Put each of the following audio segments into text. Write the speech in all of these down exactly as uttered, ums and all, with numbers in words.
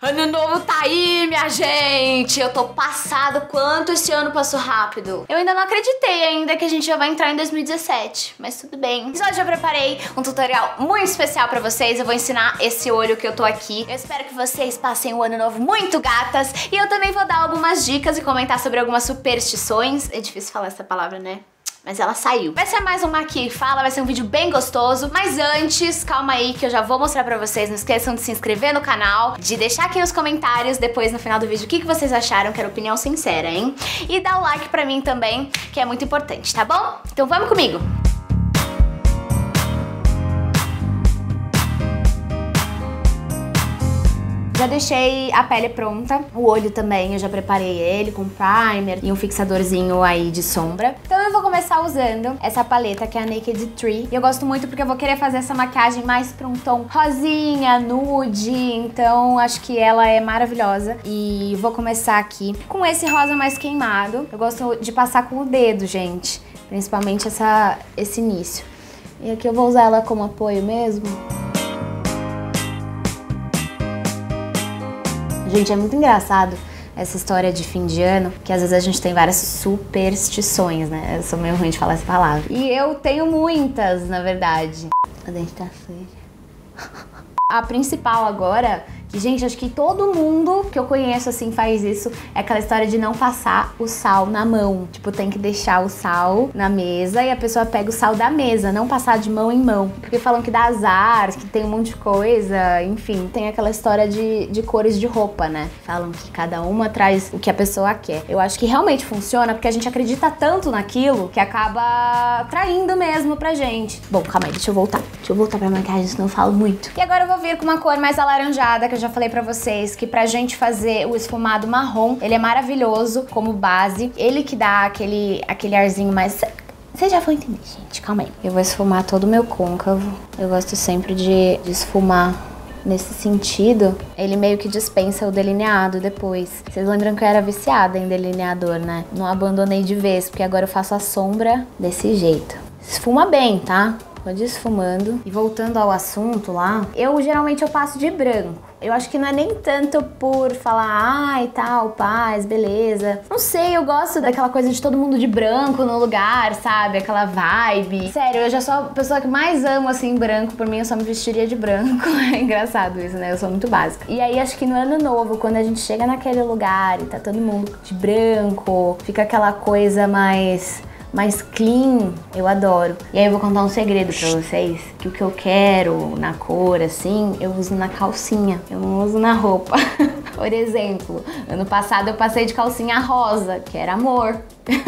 Ano novo tá aí, minha gente! Eu tô passado quanto esse ano passou rápido. Eu ainda não acreditei ainda que a gente já vai entrar em dois mil e dezessete, mas tudo bem. Mas hoje eu preparei um tutorial muito especial pra vocês. Eu vou ensinar esse olho que eu tô aqui. Eu espero que vocês passem o ano novo muito gatas. E eu também vou dar algumas dicas e comentar sobre algumas superstições. É difícil falar essa palavra, né? Mas ela saiu. Vai ser mais uma aqui fala, vai ser um vídeo bem gostoso. Mas antes, calma aí que eu já vou mostrar pra vocês. Não esqueçam de se inscrever no canal, de deixar aqui nos comentários depois no final do vídeo o que, que vocês acharam, quero opinião sincera, hein? E dá o like pra mim também, que é muito importante, tá bom? Então vamos comigo! Já deixei a pele pronta, o olho também, eu já preparei ele com primer e um fixadorzinho aí de sombra. Então eu vou começar usando essa paleta que é a Naked Tree. E eu gosto muito porque eu vou querer fazer essa maquiagem mais pra um tom rosinha, nude, então acho que ela é maravilhosa. E vou começar aqui com esse rosa mais queimado. Eu gosto de passar com o dedo, gente, principalmente essa, esse início. E aqui eu vou usar ela como apoio mesmo. Gente, é muito engraçado essa história de fim de ano, que às vezes a gente tem várias superstições, né? Eu sou meio ruim de falar essa palavra. E eu tenho muitas, na verdade. O dente tá feio. A principal agora, que, gente, acho que todo mundo que eu conheço, assim, faz isso, é aquela história de não passar o sal na mão. Tipo, tem que deixar o sal na mesa e a pessoa pega o sal da mesa, não passar de mão em mão. Porque falam que dá azar, que tem um monte de coisa, enfim. Tem aquela história de, de cores de roupa, né? Falam que cada uma traz o que a pessoa quer. Eu acho que realmente funciona porque a gente acredita tanto naquilo que acaba traindo mesmo pra gente. Bom, calma aí, deixa eu voltar. Deixa eu voltar pra maquiagem, senão eu falo muito. E agora eu vou vir com uma cor mais alaranjada, que eu já falei pra vocês que pra gente fazer o esfumado marrom, ele é maravilhoso como base. Ele que dá aquele, aquele arzinho mais... Vocês já vão entender, gente. Calma aí. Eu vou esfumar todo o meu côncavo. Eu gosto sempre de, de esfumar nesse sentido. Ele meio que dispensa o delineado depois. Vocês lembram que eu era viciada em delineador, né? Não abandonei de vez, porque agora eu faço a sombra desse jeito. Esfuma bem, tá? Pode ir esfumando. E voltando ao assunto lá, eu geralmente eu passo de branco. Eu acho que não é nem tanto por falar, ai, tal, paz, beleza. Não sei, eu gosto daquela coisa de todo mundo de branco no lugar, sabe? Aquela vibe. Sério, eu já sou a pessoa que mais amo, assim, branco. Por mim, eu só me vestiria de branco. É engraçado isso, né? Eu sou muito básica. E aí, acho que no ano novo, quando a gente chega naquele lugar e tá todo mundo de branco, fica aquela coisa mais... mais clean, eu adoro. E aí eu vou contar um segredo pra vocês, que o que eu quero na cor, assim, eu uso na calcinha, eu não uso na roupa. Por exemplo, ano passado eu passei de calcinha rosa, que era amor.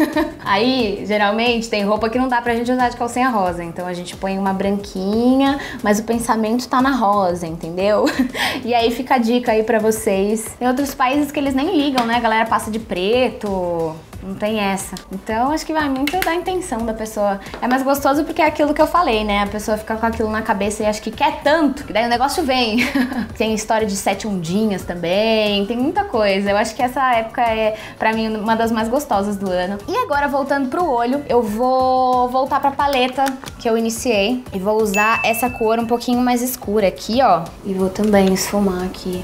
Aí, geralmente, tem roupa que não dá pra gente usar de calcinha rosa, então a gente põe uma branquinha, mas o pensamento tá na rosa, entendeu? E aí fica a dica aí pra vocês. Tem outros países que eles nem ligam, né? A galera passa de preto, não tem essa. Então, acho que vai muito da intenção da pessoa. É mais gostoso porque é aquilo que eu falei, né? A pessoa fica com aquilo na cabeça e acha que quer tanto, que daí o negócio vem. Tem história de sete ondinhas também, tem muita coisa. Eu acho que essa época é, pra mim, uma das mais gostosas do ano. E agora, voltando pro olho, eu vou voltar pra paleta que eu iniciei e vou usar essa cor um pouquinho mais escura aqui, ó. E vou também esfumar aqui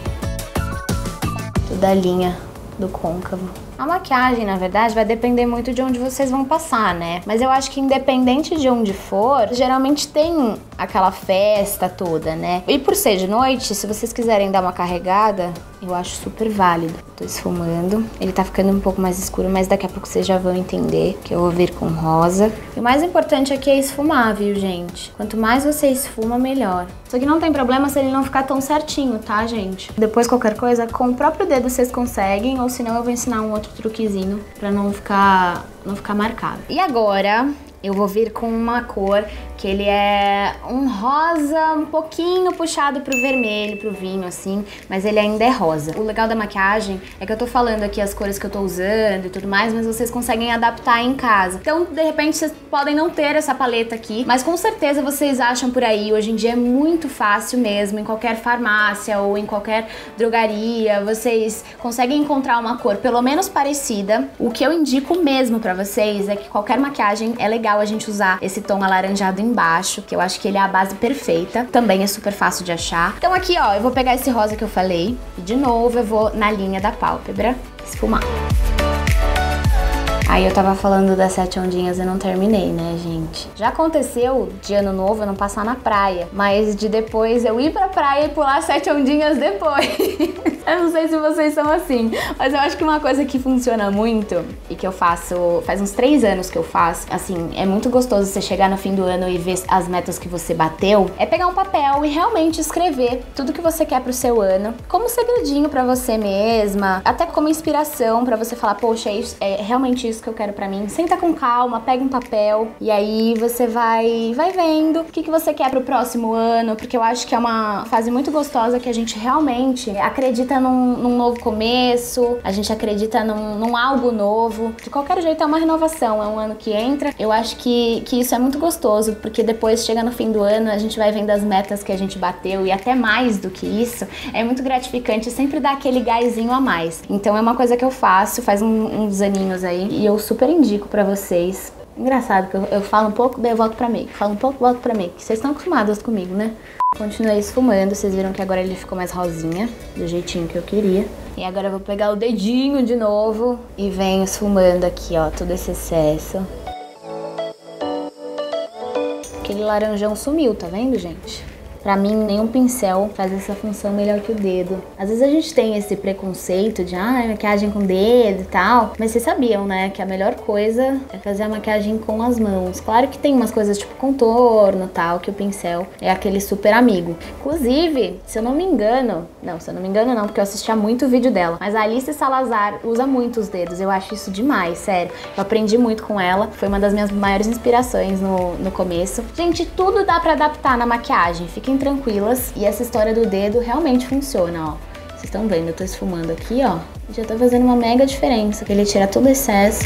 toda a linha do côncavo. A maquiagem, na verdade, vai depender muito de onde vocês vão passar, né? Mas eu acho que independente de onde for, geralmente tem aquela festa toda, né? E por ser de noite, se vocês quiserem dar uma carregada, eu acho super válido. Tô esfumando. Ele tá ficando um pouco mais escuro, mas daqui a pouco vocês já vão entender que eu vou vir com rosa. E o mais importante aqui é esfumar, viu, gente? Quanto mais você esfuma, melhor. Só que não tem problema se ele não ficar tão certinho, tá, gente? Depois, qualquer coisa, com o próprio dedo vocês conseguem, ou senão eu vou ensinar um outro truquezinho pra não ficar, não ficar marcado. E agora eu vou vir com uma cor que ele é um rosa um pouquinho puxado pro vermelho, pro vinho, assim, mas ele ainda é rosa. O legal da maquiagem é que eu tô falando aqui as cores que eu tô usando e tudo mais, mas vocês conseguem adaptar em casa. Então, de repente, vocês podem não ter essa paleta aqui, mas com certeza vocês acham por aí. Hoje em dia é muito fácil mesmo, em qualquer farmácia ou em qualquer drogaria, vocês conseguem encontrar uma cor pelo menos parecida. O que eu indico mesmo pra vocês é que qualquer maquiagem é legal a gente usar esse tom alaranjado embaixo, que eu acho que ele é a base perfeita. Também é super fácil de achar. Então aqui, ó, eu vou pegar esse rosa que eu falei e de novo eu vou na linha da pálpebra esfumar. Aí eu tava falando das sete ondinhas e não terminei, né, gente? Já aconteceu de ano novo eu não passar na praia, mas de depois eu ir pra praia e pular sete ondinhas depois. Eu não sei se vocês são assim, mas eu acho que uma coisa que funciona muito e que eu faço, faz uns três anos que eu faço, assim, é muito gostoso você chegar no fim do ano e ver as metas que você bateu, é pegar um papel e realmente escrever tudo que você quer pro seu ano, como um segredinho pra você mesma, até como inspiração pra você falar, poxa, é, isso, é realmente isso que eu quero pra mim. Senta com calma, pega um papel e aí você vai, vai vendo o que, que você quer pro próximo ano, porque eu acho que é uma fase muito gostosa que a gente realmente acredita Num, num novo começo, a gente acredita num, num algo novo. De qualquer jeito é uma renovação, é um ano que entra. Eu acho que, que isso é muito gostoso, porque depois chega no fim do ano, a gente vai vendo as metas que a gente bateu e até mais do que isso. É muito gratificante, sempre dá aquele gásinho a mais. Então é uma coisa que eu faço faz um, uns aninhos aí e eu super indico pra vocês. Engraçado que eu, eu falo um pouco, daí eu volto pra make. Falo um pouco, volto pra make. Vocês estão acostumados comigo, né? Continuei esfumando, vocês viram que agora ele ficou mais rosinha, do jeitinho que eu queria. E agora eu vou pegar o dedinho de novo e venho esfumando aqui, ó, todo esse excesso. Aquele laranjão sumiu, tá vendo, gente? Pra mim, nenhum pincel faz essa função melhor que o dedo. Às vezes a gente tem esse preconceito de, ah, maquiagem com dedo e tal. Mas vocês sabiam, né, que a melhor coisa é fazer a maquiagem com as mãos. Claro que tem umas coisas tipo contorno e tal, que o pincel é aquele super amigo. Inclusive, se eu não me engano... Não, se eu não me engano não, porque eu assistia muito o vídeo dela. Mas a Alice Salazar usa muito os dedos. Eu acho isso demais, sério. Eu aprendi muito com ela. Foi uma das minhas maiores inspirações no, no começo. Gente, tudo dá pra adaptar na maquiagem. Fiquem tranquilas, e essa história do dedo realmente funciona, ó. Vocês estão vendo, eu tô esfumando aqui, ó, já tá fazendo uma mega diferença, que ele tira todo o excesso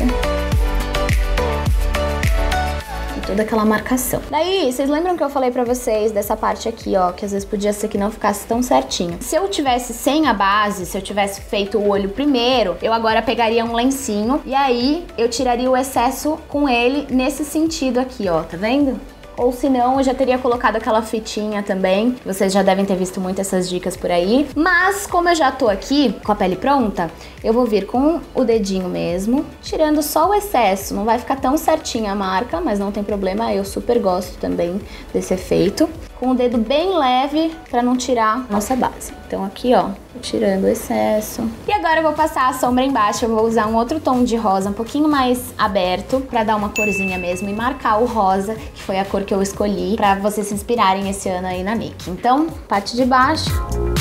e toda aquela marcação. Daí, vocês lembram que eu falei pra vocês dessa parte aqui, ó, que às vezes podia ser que não ficasse tão certinho. Se eu tivesse sem a base, se eu tivesse feito o olho primeiro, eu agora pegaria um lencinho e aí eu tiraria o excesso com ele nesse sentido aqui, ó, tá vendo? Ou se não, eu já teria colocado aquela fitinha também. Vocês já devem ter visto muito essas dicas por aí. Mas, como eu já tô aqui com a pele pronta, eu vou vir com o dedinho mesmo, tirando só o excesso. Não vai ficar tão certinha a marca, mas não tem problema. Eu super gosto também desse efeito. Com o dedo bem leve pra não tirar a nossa base. Então aqui, ó, tirando o excesso. E agora eu vou passar a sombra embaixo. Eu vou usar um outro tom de rosa um pouquinho mais aberto pra dar uma corzinha mesmo e marcar o rosa, que foi a cor que eu escolhi pra vocês se inspirarem esse ano aí na make. Então, parte de baixo.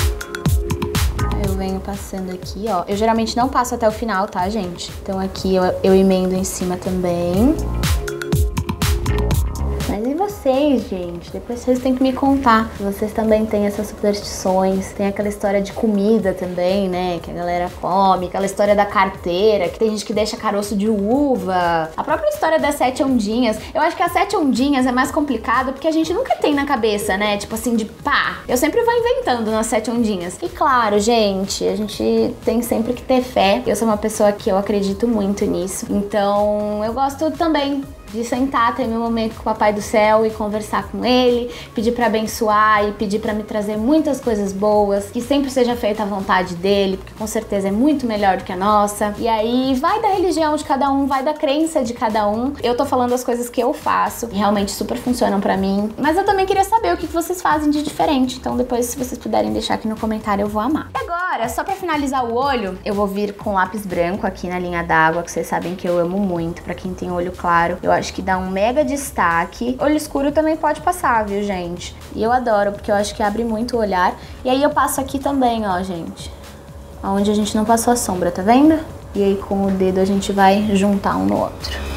Eu venho passando aqui, ó. Eu geralmente não passo até o final, tá, gente? Então aqui eu, eu emendo em cima também. Mas e vocês, gente? Depois vocês têm que me contar. Vocês também têm essas superstições. Tem aquela história de comida também, né? Que a galera come. Aquela história da carteira, que tem gente que deixa caroço de uva. A própria história das sete ondinhas. Eu acho que as sete ondinhas é mais complicado porque a gente nunca tem na cabeça, né? Tipo assim, de pá. Eu sempre vou inventando nas sete ondinhas. E claro, gente, a gente tem sempre que ter fé. Eu sou uma pessoa que eu acredito muito nisso. Então, eu gosto também de sentar, ter meu momento com o Papai do Céu e conversar com ele, pedir pra abençoar e pedir pra me trazer muitas coisas boas, que sempre seja feita à vontade dele, porque com certeza é muito melhor do que a nossa. E aí vai da religião de cada um, vai da crença de cada um. Eu tô falando as coisas que eu faço, que realmente super funcionam pra mim, mas eu também queria saber o que vocês fazem de diferente, então depois, se vocês puderem deixar aqui no comentário, eu vou amar. E agora, só pra finalizar o olho, eu vou vir com lápis branco aqui na linha d'água, que vocês sabem que eu amo muito, pra quem tem olho claro. Eu acho que dá um mega destaque. Olho escuro também pode passar, viu, gente? E eu adoro, porque eu acho que abre muito o olhar. E aí eu passo aqui também, ó, gente. Onde a gente não passou a sombra, tá vendo? E aí com o dedo a gente vai juntar um no outro.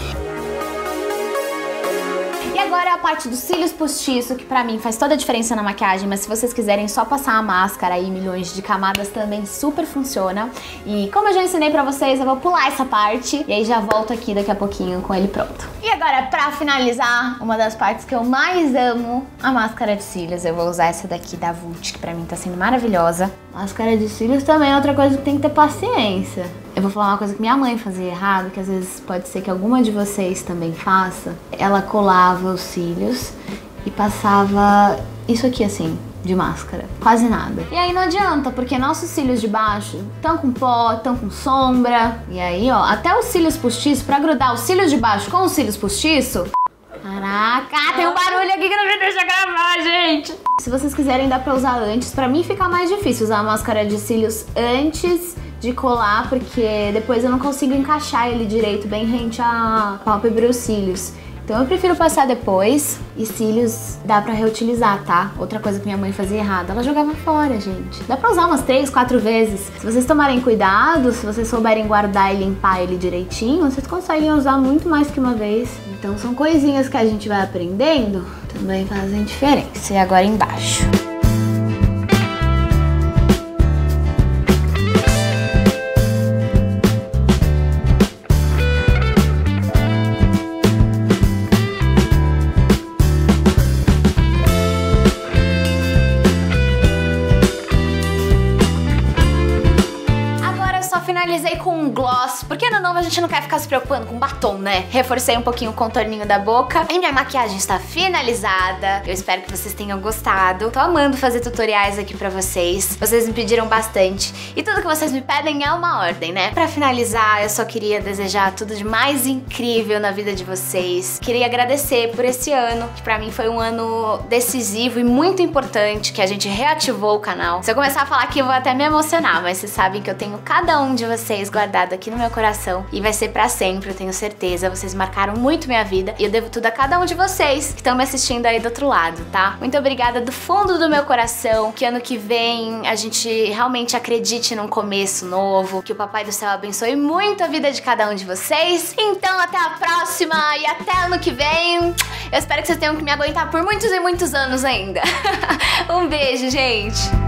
Agora é a parte dos cílios postiço, que pra mim faz toda a diferença na maquiagem, mas se vocês quiserem só passar a máscara aí, milhões de camadas, também super funciona. E como eu já ensinei pra vocês, eu vou pular essa parte e aí já volto aqui daqui a pouquinho com ele pronto. E agora, pra finalizar, uma das partes que eu mais amo, a máscara de cílios. Eu vou usar essa daqui da Vult, que pra mim tá sendo maravilhosa. Máscara de cílios também é outra coisa que tem que ter paciência. Eu vou falar uma coisa que minha mãe fazia errado, que às vezes pode ser que alguma de vocês também faça. Ela colava os cílios e passava isso aqui assim, de máscara, quase nada. E aí não adianta, porque nossos cílios de baixo estão com pó, estão com sombra. E aí, ó, até os cílios postiços, pra grudar os cílios de baixo com os cílios postiços... Caraca, tem um barulho aqui que não me deixa gravar, gente! Se vocês quiserem, dá pra usar antes. Pra mim fica mais difícil usar a máscara de cílios antes de colar, porque depois eu não consigo encaixar ele direito, bem rente à pálpebra e os cílios. Então eu prefiro passar depois, e cílios dá pra reutilizar, tá? Outra coisa que minha mãe fazia errado, ela jogava fora, gente. Dá pra usar umas três, quatro vezes. Se vocês tomarem cuidado, se vocês souberem guardar e limpar ele direitinho, vocês conseguem usar muito mais que uma vez. Então são coisinhas que a gente vai aprendendo, também fazem diferença. E agora embaixo. Finalizei com um gloss, porque no novo a gente não quer ficar se preocupando com batom, né? Reforcei um pouquinho o contorninho da boca. E minha maquiagem está finalizada. Eu espero que vocês tenham gostado. Tô amando fazer tutoriais aqui pra vocês. Vocês me pediram bastante. E tudo que vocês me pedem é uma ordem, né? Pra finalizar, eu só queria desejar tudo de mais incrível na vida de vocês. Queria agradecer por esse ano, que pra mim foi um ano decisivo e muito importante, que a gente reativou o canal. Se eu começar a falar aqui, eu vou até me emocionar, mas vocês sabem que eu tenho cada um de vocês guardado aqui no meu coração e vai ser pra sempre, eu tenho certeza. Vocês marcaram muito minha vida e eu devo tudo a cada um de vocês que estão me assistindo aí do outro lado, tá? Muito obrigada do fundo do meu coração, que ano que vem a gente realmente acredite num começo novo, que o Papai do Céu abençoe muito a vida de cada um de vocês. Então até a próxima e até ano que vem. Eu espero que vocês tenham que me aguentar por muitos e muitos anos ainda. Um beijo, gente!